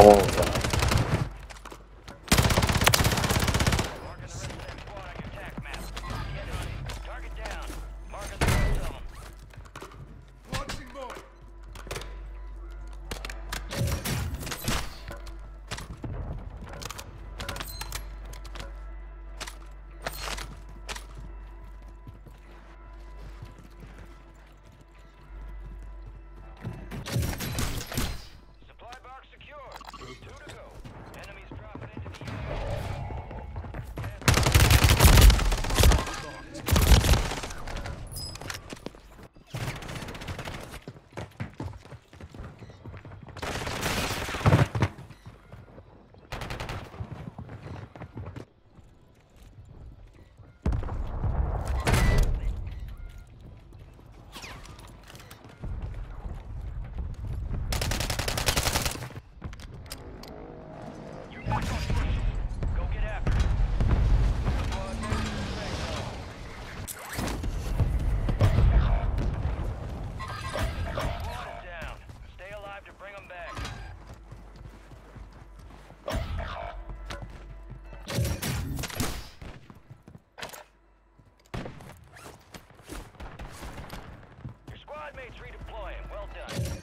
Oh. Marking the rest of that squad on your attack map. Get hunting. Target down. Marking the rest of them. Launching more. Supply box secured. 2 to go. Enemies dropping into the area. You got those pushes. Go get after it. Squad mates in the safe zone. Squad is down. Stay alive to bring them back. Your squad mates redeploying. Well done.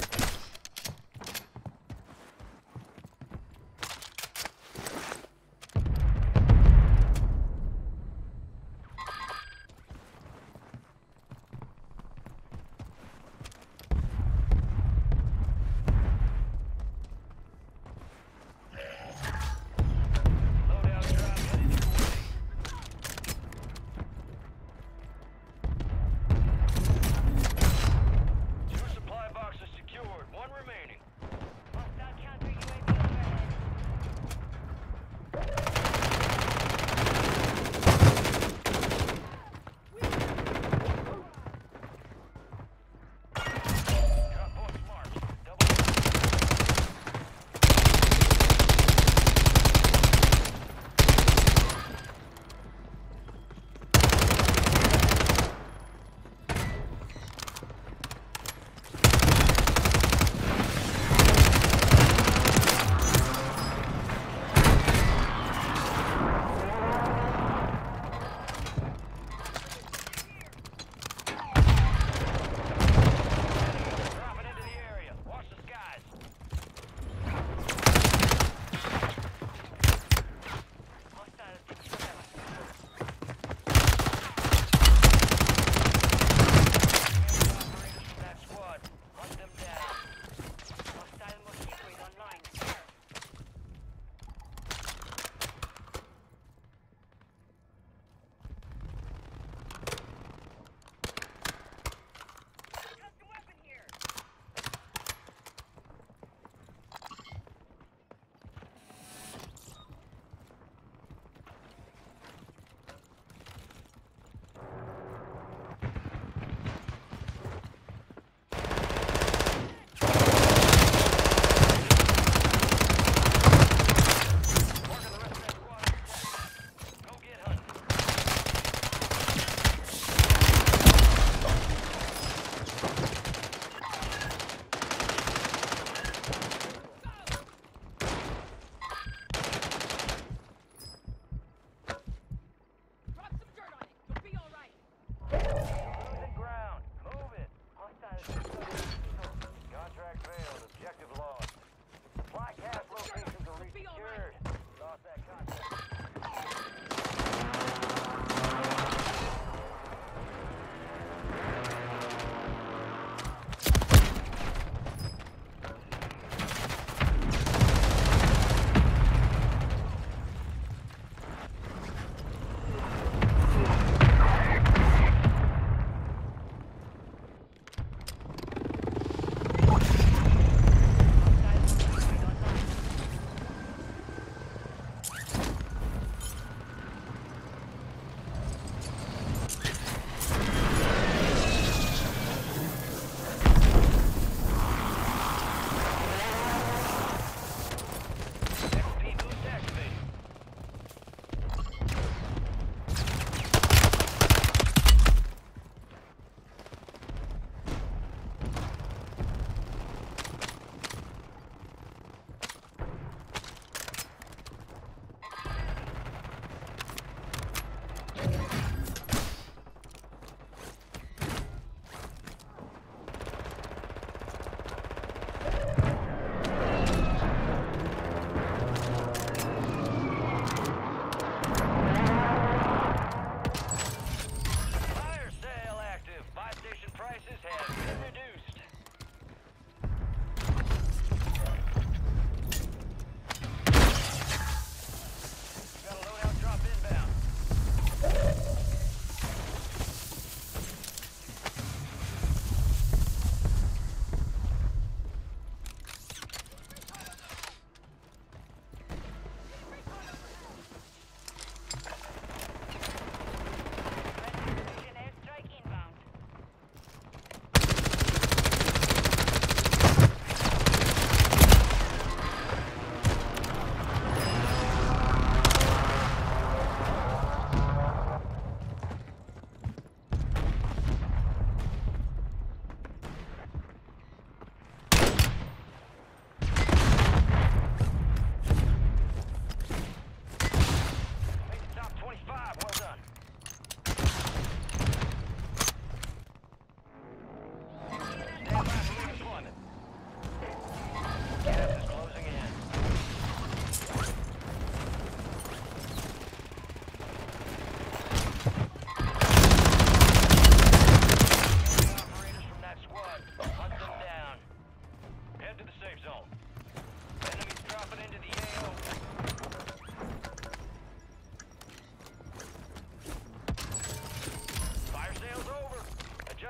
Loadout drop headed your way. Two supply boxes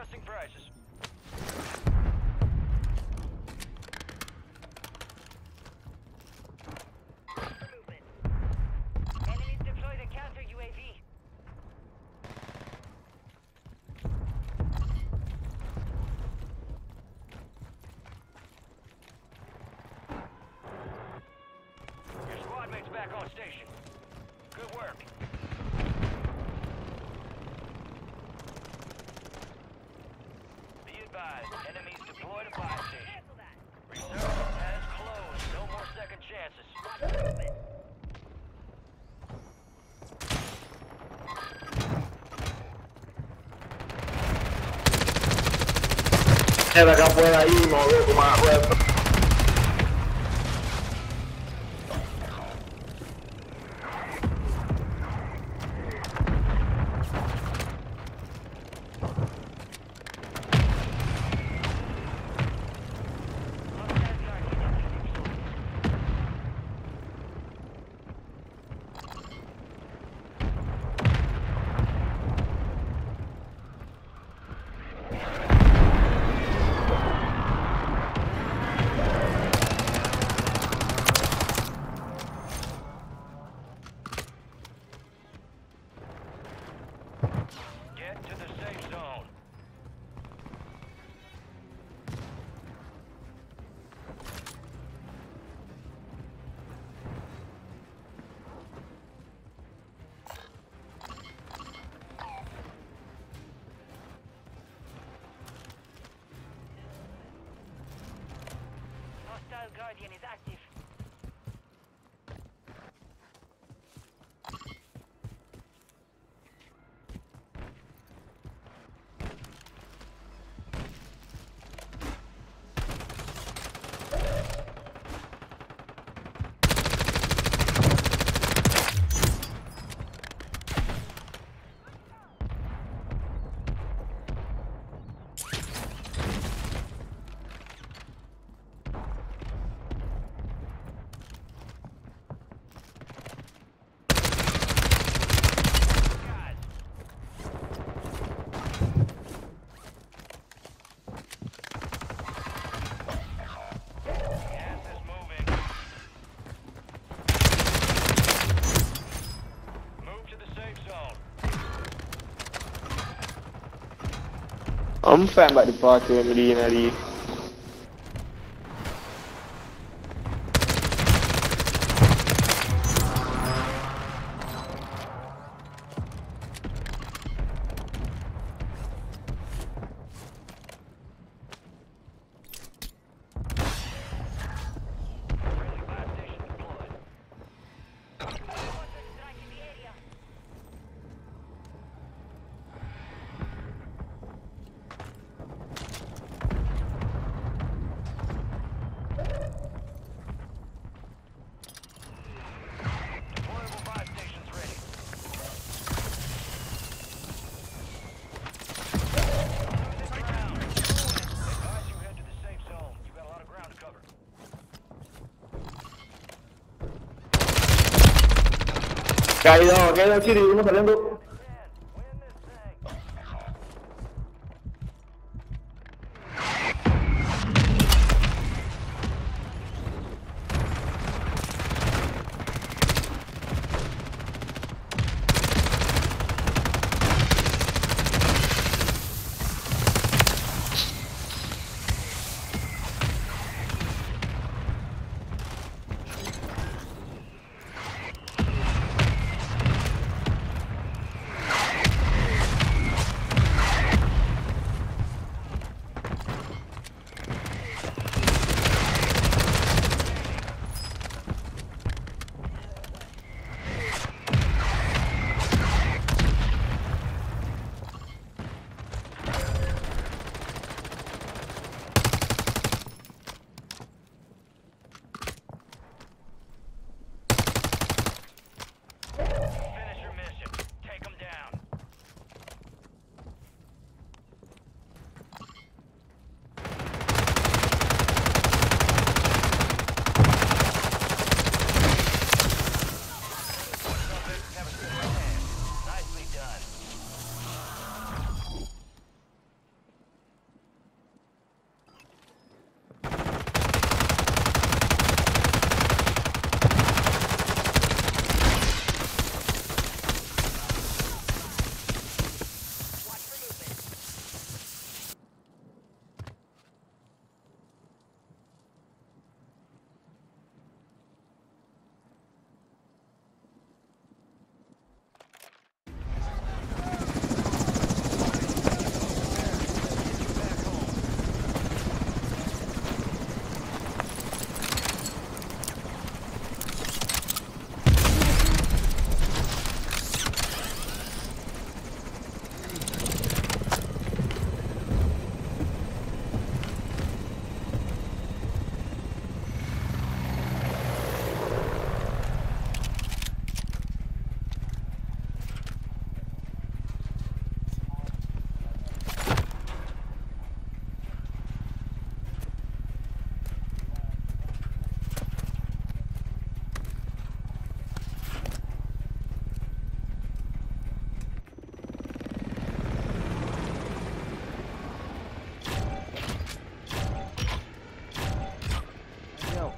Adjusting prices. Movement. Enemies deploy the counter UAV. Your squad mate's back on station. Good work. Be advised, enemies deployed a buy station. Reserve has closed. No more second chances. Era acá afuera ahí, no veo como afuera. Get to the safe zone. Hostile Guardian is active. I'm fan about the party with Medina Lee. Friendly buy station deployed. Strike in the area. Deployable buy stations ready. Losing ground. Advise you head to the safe zone. You got a lot of ground to cover. Caído, Chile, uno saliendo. Win this thing.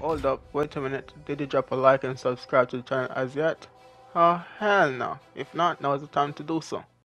Hold up, wait a minute. Did you drop a like and subscribe to the channel as yet? Oh hell no. If not, now is the time to do so.